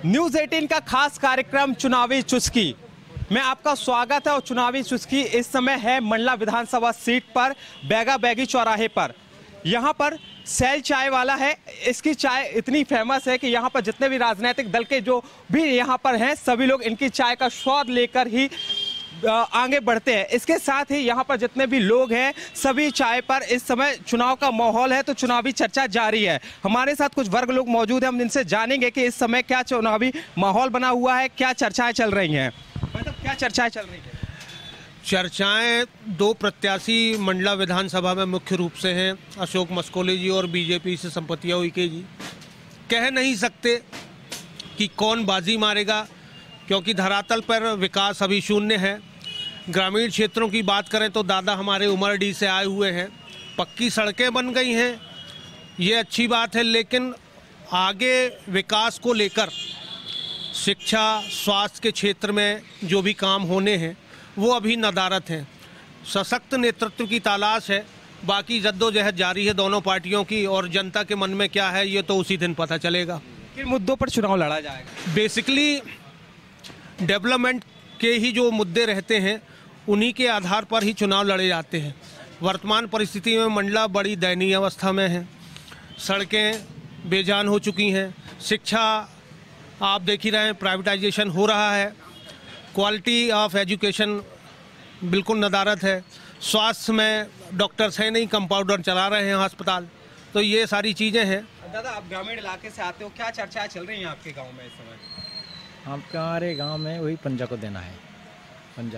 News 18 का खास कार्यक्रम चुनावी चुस्की में आपका स्वागत है। और चुनावी चुस्की इस समय है मंडला विधानसभा सीट पर बैगा बैगी चौराहे पर। यहाँ पर सेल चाय वाला है। इसकी चाय इतनी फेमस है कि यहाँ पर जितने भी राजनीतिक दल के जो भी यहाँ पर हैं सभी लोग इनकी चाय का स्वाद लेकर ही आगे बढ़ते हैं। इसके साथ ही यहाँ पर जितने भी लोग हैं सभी चाय पर इस समय चुनाव का माहौल है, तो चुनावी चर्चा जारी है। हमारे साथ कुछ वर्ग लोग मौजूद हैं, हम इनसे जानेंगे कि इस समय क्या चुनावी माहौल बना हुआ है, क्या चर्चाएं चल रही हैं। मतलब क्या चर्चाएं चल रही हैं? चर्चाएं दो प्रत्याशी मंडला विधानसभा में मुख्य रूप से हैं, अशोक मस्कोले जी और बीजेपी से संपतिया उइके जी। कह नहीं सकते कि कौन बाजी मारेगा, क्योंकि धरातल पर विकास अभी शून्य है। ग्रामीण क्षेत्रों की बात करें तो दादा हमारे उमरडी से आए हुए हैं, पक्की सड़कें बन गई हैं, ये अच्छी बात है, लेकिन आगे विकास को लेकर शिक्षा स्वास्थ्य के क्षेत्र में जो भी काम होने हैं वो अभी नदारत हैं। सशक्त नेतृत्व की तलाश है। बाकी जद्दोजहद जारी है दोनों पार्टियों की, और जनता के मन में क्या है ये तो उसी दिन पता चलेगा। किन मुद्दों पर चुनाव लड़ा जाएगा? बेसिकली डेवलपमेंट के ही जो मुद्दे रहते हैं उन्हीं के आधार पर ही चुनाव लड़े जाते हैं। वर्तमान परिस्थिति में मंडला बड़ी दयनीय अवस्था में है। सड़कें बेजान हो चुकी हैं, शिक्षा आप देख ही रहे हैं प्राइवेटाइजेशन हो रहा है, क्वालिटी ऑफ एजुकेशन बिल्कुल नदारत है, स्वास्थ्य में डॉक्टर्स हैं नहीं, कंपाउंडर चला रहे हैं अस्पताल, तो ये सारी चीज़ें हैं। दादा आप ग्रामीण इलाके से आते हो, क्या चर्चाएं चल रही हैं आपके गाँव में इस समय? आपके हमारे गांव में वही पंजा को देना है, पंजा।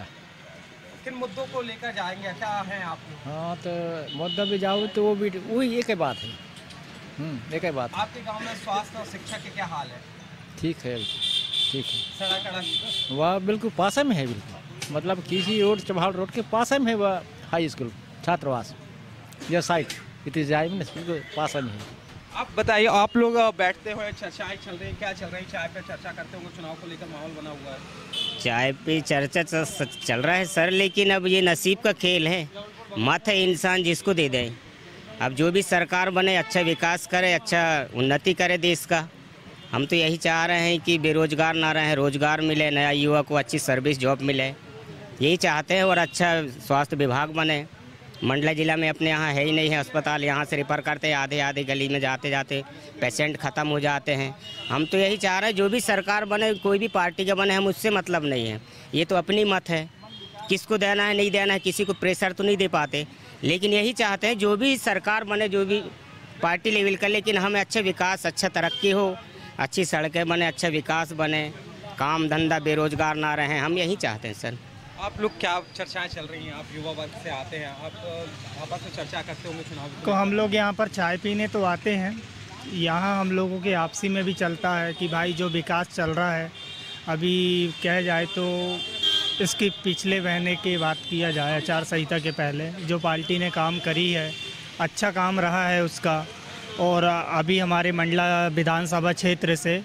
किन मुद्दों को लेकर जाएंगे, क्या है आप लोग? हाँ तो मुद्दा भी जाओ तो वो भी वही एक ही बात है। एक ही बात। आपके गांव में स्वास्थ्य और शिक्षा के क्या हाल है? ठीक है, ठीक है। सड़क वह बिल्कुल पास में है, बिल्कुल मतलब किसी रोड चौहाल रोड के पास में है वह हाई स्कूल छात्रावास या साइट इतनी जाए में बिल्कुल पास में है। आप बताइए, आप लोग बैठते हुए चर्चाएं चल रही, क्या चल रही? चाय पे चर्चा करते होंगे, चुनाव को लेकर माहौल बना हुआ है। चाय पे चर्चा चल रहा है सर, लेकिन अब ये नसीब का खेल है। मत है इंसान जिसको दे दे। अब जो भी सरकार बने अच्छा विकास करे, अच्छा उन्नति करे देश का। हम तो यही चाह रहे हैं कि बेरोजगार ना रहे, रोजगार मिले, नया युवा को अच्छी सर्विस जॉब मिले, यही चाहते हैं। और अच्छा स्वास्थ्य विभाग बने। मंडला जिला में अपने यहाँ है ही नहीं है अस्पताल, यहाँ से रेफर करते हैं, आधे आधे गली में जाते जाते पेशेंट ख़त्म हो जाते हैं। हम तो यही चाह रहे हैं जो भी सरकार बने, कोई भी पार्टी का बने, हम उससे मतलब नहीं है। ये तो अपनी मत है, किसको देना है नहीं देना है, किसी को प्रेशर तो नहीं दे पाते, लेकिन यही चाहते हैं जो भी सरकार बने, जो भी पार्टी लेवल का, लेकिन हमें अच्छा विकास, अच्छा तरक्की हो, अच्छी सड़कें बने, अच्छा विकास बने, काम धंधा बेरोजगार ना रहें, हम यही चाहते हैं सर। आप लोग क्या चर्चाएं चल रही हैं? आप युवा वर्ग से आते हैं, आप आपस में चर्चा करते होंगे चुनाव तो हम लोग यहाँ पर चाय पीने तो आते हैं। यहाँ हम लोगों के आपसी में भी चलता है कि भाई जो विकास चल रहा है अभी कह जाए तो इसके पिछले महीने की बात किया जाए, आचार संहिता के पहले जो पार्टी ने काम करी है अच्छा काम रहा है उसका। और अभी हमारे मंडला विधानसभा क्षेत्र से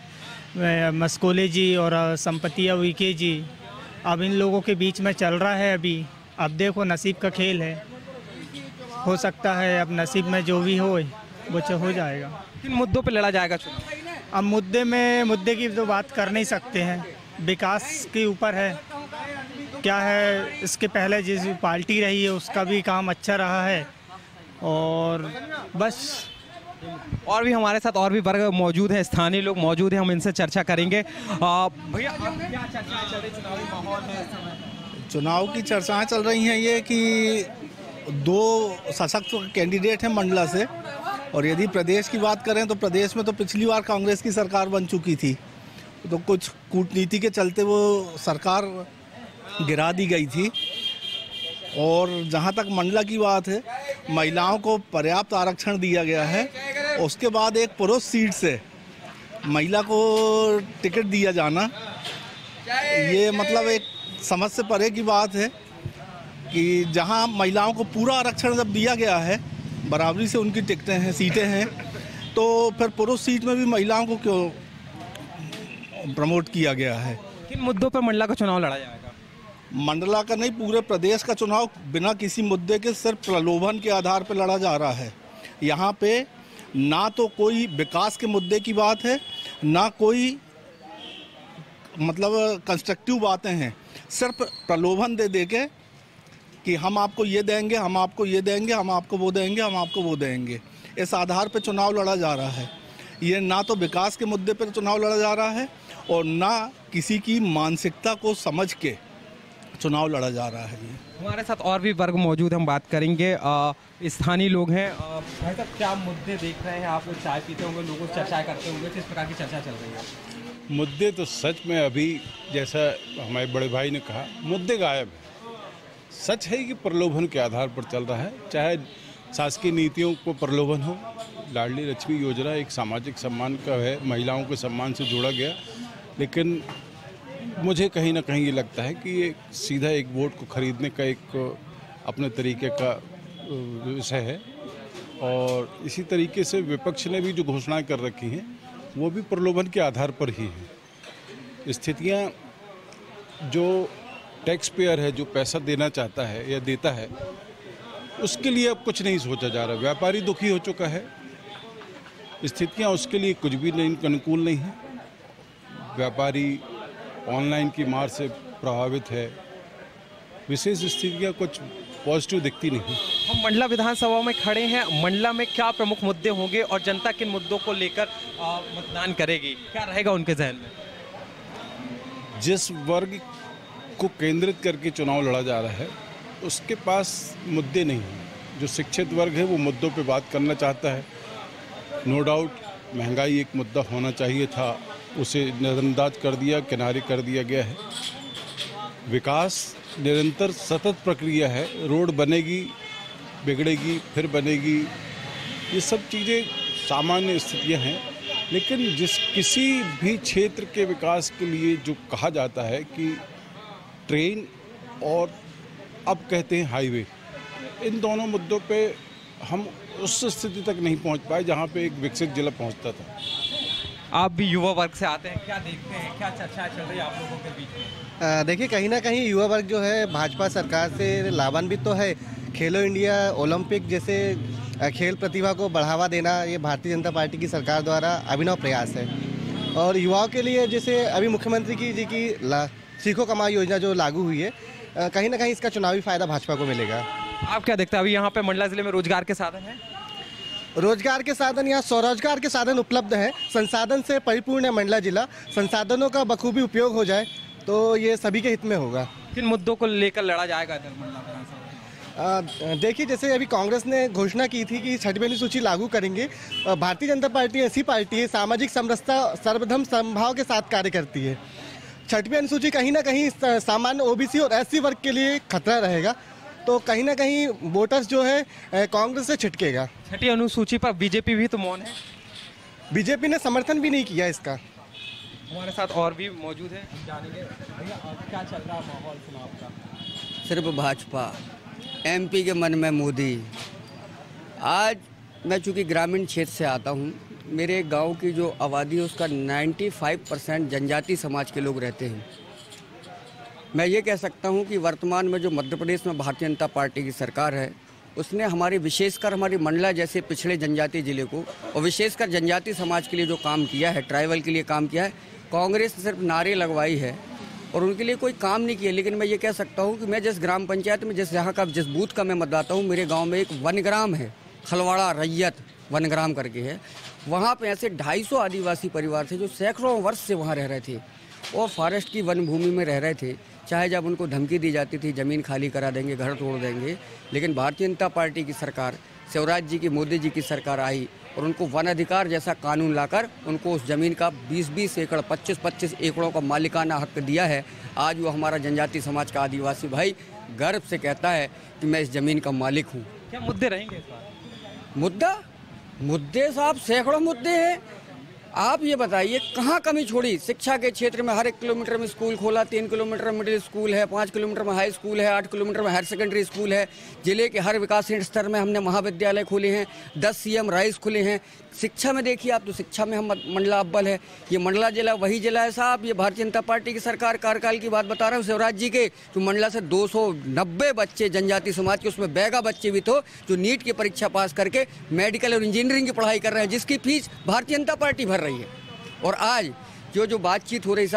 मस्कोले जी और संपतिया उइके जी, अब इन लोगों के बीच में चल रहा है अभी। अब देखो नसीब का खेल है, हो सकता है अब नसीब में जो भी हो वो हो जाएगा। किन मुद्दों पे लड़ा जाएगा चुनाव? अब मुद्दे की तो बात कर नहीं सकते हैं, विकास के ऊपर है। क्या है, इसके पहले जिस पार्टी रही है उसका भी काम अच्छा रहा है, और बस। और भी हमारे साथ और भी वर्ग मौजूद हैं, स्थानीय लोग मौजूद हैं, हम इनसे चर्चा करेंगे। भैया क्या चर्चाएं चल रही, चुनावी माहौल है इस समय? चुनाव की चर्चाएं चल रही हैं ये कि दो सशक्त कैंडिडेट हैं मंडला से, और यदि प्रदेश की बात करें तो प्रदेश में तो पिछली बार कांग्रेस की सरकार बन चुकी थी, तो कुछ कूटनीति के चलते वो सरकार गिरा दी गई थी। और जहां तक मंडला की बात है, महिलाओं को पर्याप्त आरक्षण दिया गया है। उसके बाद एक पुरुष सीट से महिला को टिकट दिया जाना, ये मतलब एक समझ से परे की बात है कि जहां महिलाओं को पूरा आरक्षण जब दिया गया है, बराबरी से उनकी टिकटें हैं, सीटें हैं, तो फिर पुरुष सीट में भी महिलाओं को क्यों प्रमोट किया गया है? किन मुद्दों पर मंडला का चुनाव लड़ा जाएगा? मंडला का नहीं, पूरे प्रदेश का चुनाव बिना किसी मुद्दे के सिर्फ प्रलोभन के आधार पर लड़ा जा रहा है। यहाँ पे ना तो कोई विकास के मुद्दे की बात है, ना कोई मतलब कंस्ट्रक्टिव बातें हैं, सिर्फ प्रलोभन दे दे के कि हम आपको ये देंगे, हम आपको ये देंगे, हम आपको वो देंगे, हम आपको वो देंगे, इस आधार पर चुनाव लड़ा जा रहा है। ये ना तो विकास के मुद्दे पर चुनाव लड़ा जा रहा है और ना किसी की मानसिकता को समझ के चुनाव लड़ा जा रहा है। ये हमारे साथ और भी वर्ग मौजूद, हम बात करेंगे। स्थानीय लोग हैं। भाई साहब, क्या मुद्दे देख रहे हैं आप? लोग चाय पीते होंगे, लोगों से चर्चा करते होंगे, किस प्रकार की चर्चा चल रही है? मुद्दे तो सच में अभी जैसा हमारे बड़े भाई ने कहा, मुद्दे गायब है। सच है कि प्रलोभन के आधार पर चल रहा है, चाहे शासकीय नीतियों को प्रलोभन हो। लाडली लक्ष्मी योजना एक सामाजिक सम्मान का है, महिलाओं के सम्मान से जोड़ा गया, लेकिन मुझे कहीं ना कहीं ये लगता है कि ये सीधा एक वोट को खरीदने का एक अपने तरीके का विषय है। और इसी तरीके से विपक्ष ने भी जो घोषणाएं कर रखी हैं वो भी प्रलोभन के आधार पर ही है। स्थितियां, जो टैक्स पेयर है, जो पैसा देना चाहता है या देता है, उसके लिए अब कुछ नहीं सोचा जा रहा। व्यापारी दुखी हो चुका है, स्थितियां उसके लिए कुछ भी नहीं अनुकूल नहीं है। व्यापारी ऑनलाइन की मार से प्रभावित है, विशेष स्थितियां कुछ पॉजिटिव दिखती नहीं। हम मंडला विधानसभा में खड़े हैं। मंडला में क्या प्रमुख मुद्दे होंगे और जनता किन मुद्दों को लेकर मतदान करेगी? क्या रहेगा उनके जहन में? जिस वर्ग को केंद्रित करके चुनाव लड़ा जा रहा है उसके पास मुद्दे नहीं हैं। जो शिक्षित वर्ग है वो मुद्दों पे बात करना चाहता है। नो डाउट महंगाई एक मुद्दा होना चाहिए था, उसे नज़रअंदाज कर दिया, किनारे कर दिया गया है। विकास निरंतर सतत प्रक्रिया है, रोड बनेगी, बिगड़ेगी, फिर बनेगी, ये सब चीज़ें सामान्य स्थितियां हैं। लेकिन किसी भी क्षेत्र के विकास के लिए जो कहा जाता है कि ट्रेन और अब कहते हैं हाईवे, इन दोनों मुद्दों पे हम उस स्थिति तक नहीं पहुंच पाए जहां पे एक विकसित जिला पहुंचता था। आप भी युवा वर्ग से आते हैं, क्या देखते हैं, क्या चर्चा चल रही है आप लोगों के बीच में? देखिए, कहीं ना कहीं युवा वर्ग जो है भाजपा सरकार से लाभान्वित तो है। खेलो इंडिया, ओलंपिक जैसे खेल प्रतिभा को बढ़ावा देना ये भारतीय जनता पार्टी की सरकार द्वारा अभिनव प्रयास है। और युवाओं के लिए जैसे अभी मुख्यमंत्री जी की सीखो कमाई योजना जो लागू हुई है, कहीं ना कहीं इसका चुनावी फायदा भाजपा को मिलेगा। आप क्या देखते हैं? अभी यहाँ पे मंडला जिले में रोजगार के साधन हैं? रोजगार के साधन या स्वरोजगार के साधन उपलब्ध हैं। संसाधन से परिपूर्ण है मंडला जिला। संसाधनों का बखूबी उपयोग हो जाए तो ये सभी के हित में होगा। किन मुद्दों को लेकर लड़ा जाएगा इधर मंडला विधानसभा? देखिए, जैसे अभी कांग्रेस ने घोषणा की थी कि छठवीं अनुसूची लागू करेंगे। भारतीय जनता पार्टी ऐसी पार्टी है, सामाजिक समरसता सर्वधर्म समभाव के साथ कार्य करती है। छठवीं अनुसूची कहीं ना कहीं सामान्य ओबीसी और एससी वर्ग के लिए खतरा रहेगा, तो कहीं ना कहीं वोटर्स जो है कांग्रेस से छिटकेगा। छठी अनुसूची पर बीजेपी भी तो मौन है। बीजेपी ने समर्थन भी नहीं किया इसका। हमारे साथ और भी मौजूद है, जानेंगे भैया क्या चल रहा है माहौल चुनाव का? सिर्फ भाजपा, एमपी के मन में मोदी। आज मैं चूँकि ग्रामीण क्षेत्र से आता हूँ, मेरे गांव की जो आबादी है उसका 95% जनजाति समाज के लोग रहते हैं। मैं ये कह सकता हूँ कि वर्तमान में जो मध्य प्रदेश में भारतीय जनता पार्टी की सरकार है, उसने हमारे विशेषकर हमारी मंडला जैसे पिछड़े जनजाति जिले को और विशेषकर जनजाति समाज के लिए जो काम किया है, ट्राइबल के लिए काम किया है, कांग्रेस ने सिर्फ नारे लगवाई है और उनके लिए कोई काम नहीं किया। लेकिन मैं ये कह सकता हूँ कि मैं जिस ग्राम पंचायत में जिस बूथ का मैं मतदाता हूँ, मेरे गाँव में एक वनग्राम है, खलवाड़ा रैयत वनग्राम करके है। वहाँ पे ऐसे 250 आदिवासी परिवार थे जो सैकड़ों वर्ष से वहाँ रह रहे थे और फॉरेस्ट की वन भूमि में रह रहे थे। चाहे जब उनको धमकी दी जाती थी ज़मीन खाली करा देंगे, घर तोड़ देंगे, लेकिन भारतीय जनता पार्टी की सरकार, शिवराज जी की, मोदी जी की सरकार आई और उनको वन अधिकार जैसा कानून लाकर उनको उस ज़मीन का 20-20 एकड़, 25-25 एकड़ों का मालिकाना हक दिया है। आज वो हमारा जनजाति समाज का आदिवासी भाई गर्व से कहता है कि मैं इस ज़मीन का मालिक हूँ। क्या मुद्दे रहेंगे इस बार? मुद्दे साहब सैकड़ों मुद्दे हैं। आप ये बताइए कहाँ कमी छोड़ी? शिक्षा के क्षेत्र में हर 1 किलोमीटर में स्कूल खोला, 3 किलोमीटर में मिडिल स्कूल है, 5 किलोमीटर में हाई स्कूल है, 8 किलोमीटर में हायर सेकेंडरी स्कूल है। जिले के हर विकासशील स्तर में हमने महाविद्यालय खोले हैं, 10 सीएम राइज खुले हैं। शिक्षा में देखिए आप, तो शिक्षा में हम मंडला अव्वल है। ये मंडला जिला वही जिला है साहब, ये भारतीय जनता पार्टी की सरकार कार्यकाल की बात बता रहा हूँ शिवराज जी के। तो मंडला से 290 बच्चे जनजाति समाज के, उसमें बैगा बच्चे भी तो जो नीट की परीक्षा पास करके मेडिकल और इंजीनियरिंग की पढ़ाई कर रहे हैं, जिसकी फीस भारतीय जनता पार्टी भर रही है। और आज जो बातचीत हो रही साहब,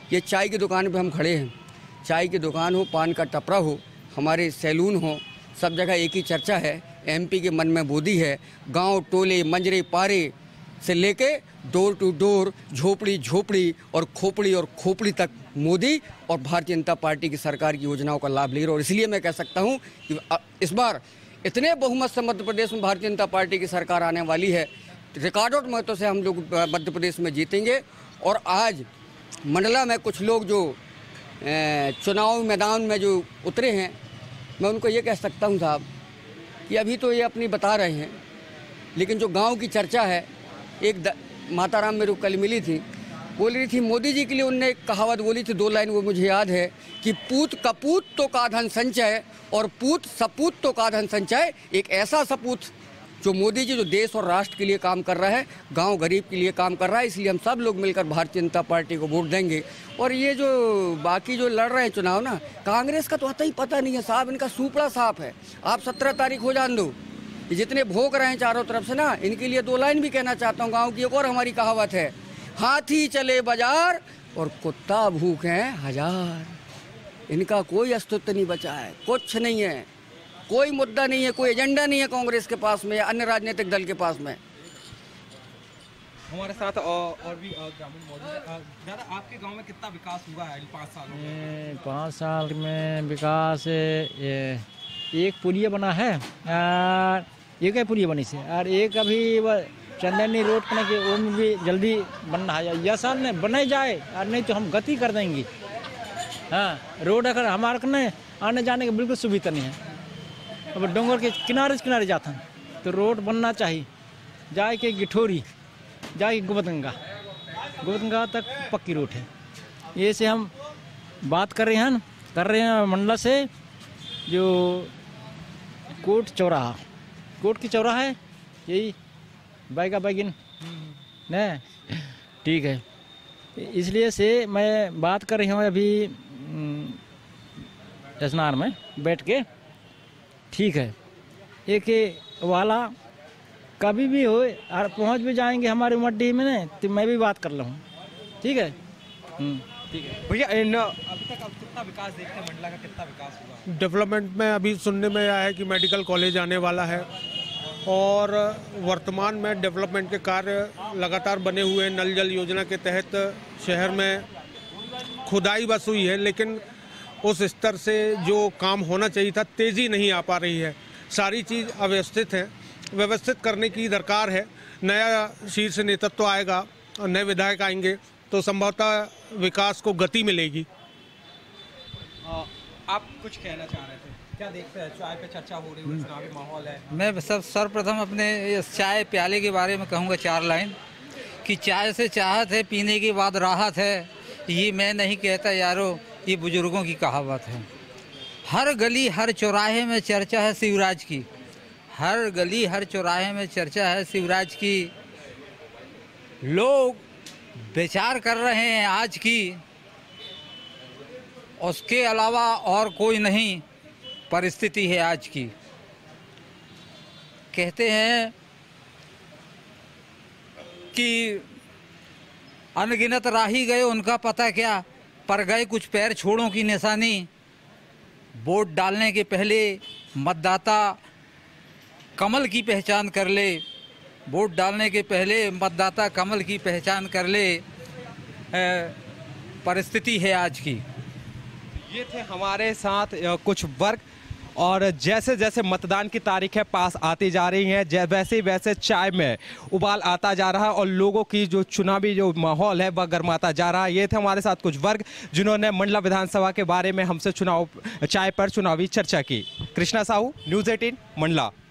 ये चाय की दुकान पे हम खड़े हैं, चाय की दुकान हो, पान का टपरा हो, हमारे सैलून हो, सब जगह एक ही चर्चा है, एमपी के मन में मोदी है। गांव टोले मंजरे पारे से लेके डोर टू डोर, झोपड़ी झोपड़ी और खोपड़ी तक मोदी और भारतीय जनता पार्टी की सरकार की योजनाओं का लाभ ले रहे। और इसलिए मैं कह सकता हूं कि इस बार इतने बहुमत से मध्य प्रदेश में भारतीय जनता पार्टी की सरकार आने वाली है, रिकॉर्ड मतों से हम लोग मध्य प्रदेश में जीतेंगे। और आज मंडला में कुछ लोग जो चुनाव मैदान में जो उतरे हैं, मैं उनको ये कह सकता हूं साहब कि अभी तो ये अपनी बता रहे हैं, लेकिन जो गांव की चर्चा है, एक माताराम मेरे को कल मिली थी, बोल रही थी मोदी जी के लिए उनने एक कहावत बोली थी, 2 लाइन वो मुझे याद है कि पूत कपूत तो का धन संचय और पूत सपूत तो का धन संचय। एक ऐसा सपूत जो मोदी जी जो देश और राष्ट्र के लिए काम कर रहा है, गांव गरीब के लिए काम कर रहा है, इसलिए हम सब लोग मिलकर भारतीय जनता पार्टी को वोट देंगे। और ये जो बाकी जो लड़ रहे हैं चुनाव ना, कांग्रेस का तो आता ही पता नहीं है साहब, इनका सूपड़ा साफ है। आप 17 तारीख हो जान दो, ये जितने भोग रहे हैं चारों तरफ से ना, इनके लिए 2 लाइन भी कहना चाहता हूँ। गाँव की एक और हमारी कहावत है, हाथी चले बाजार और कुत्ता भूखे हजार। इनका कोई अस्तित्व नहीं बचा है, कुछ नहीं है, कोई मुद्दा नहीं है, कोई एजेंडा नहीं है कांग्रेस के पास में या अन्य राजनीतिक दल के पास में। हमारे साथ और भी ग्रामीण मौजूद है। दादा, आपके गांव में कितना विकास हुआ है इन 5 सालों में? 5 साल में विकास एक पुलिया बना है, एक पुलिया बनी से, और एक अभी चंदनी रोड बने के वो में भी जल्दी बनना है। यह साल ने बने जाए और नहीं तो हम गति कर देंगे। हाँ, रोड अगर हमारे को नहीं आने जाने की बिल्कुल सुविधा नहीं है। अब डोंगर के किनारे जाता है तो रोड बनना चाहिए, जाए के गिठोरी, जाए के गोबतगंगा तक पक्की रोड है। ये से हम बात कर रहे हैं मंडला से, जो कोर्ट की चौराहा है, यही बैगा बैगिन न, ठीक है। इसलिए से मैं बात कर रही हूँ अभी स्नान में बैठ के, ठीक है। एक वाला कभी भी हो और पहुँच भी जाएंगे हमारी मड्डी में न, तो मैं भी बात कर लूँ, ठीक है। ठीक है भैया, अभी तक आप कितना विकास देखते हैं? मंडला का कितना विकास हुआ? डेवलपमेंट में अभी सुनने में आया है कि मेडिकल कॉलेज आने वाला है, और वर्तमान में डेवलपमेंट के कार्य लगातार बने हुए हैं। नल जल योजना के तहत शहर में खुदाई बस हुई है, लेकिन उस स्तर से जो काम होना चाहिए था, तेज़ी नहीं आ पा रही है। सारी चीज़ अव्यवस्थित है, व्यवस्थित करने की दरकार है। नया शीर्ष नेतृत्व आएगा और नए विधायक आएंगे तो संभवतः विकास को गति मिलेगी। आप कुछ कहना चाह रहे थे, क्या देखते हैं? चाय पे चर्चा हो रही है, चुनावी माहौल है। मैं सर्वप्रथम अपने इस चाय प्याले के बारे में कहूँगा 4 लाइन कि चाय से चाहत है, पीने के बाद राहत है। ये मैं नहीं कहता यारो, ये बुजुर्गों की कहावत है। हर गली हर चौराहे में चर्चा है शिवराज की, हर गली हर चौराहे में चर्चा है शिवराज की। लोग विचार कर रहे हैं आज की, उसके अलावा और कोई नहीं परिस्थिति है आज की। कहते हैं कि अनगिनत राही गए उनका पता क्या, पर गए कुछ पैर छोड़ों की निशानी। वोट डालने के पहले मतदाता कमल की पहचान कर ले, वोट डालने के पहले मतदाता कमल की पहचान कर ले, परिस्थिति है आज की। ये थे हमारे साथ कुछ वर्ग, और जैसे जैसे मतदान की तारीखें पास आती जा रही हैं, वैसे वैसे चाय में उबाल आता जा रहा है और लोगों की जो चुनावी जो माहौल है वह गर्माता जा रहा है। ये थे हमारे साथ कुछ वर्ग जिन्होंने मंडला विधानसभा के बारे में हमसे चाय पर चुनावी चर्चा की। कृष्णा साहू, न्यूज़ 18 मंडला।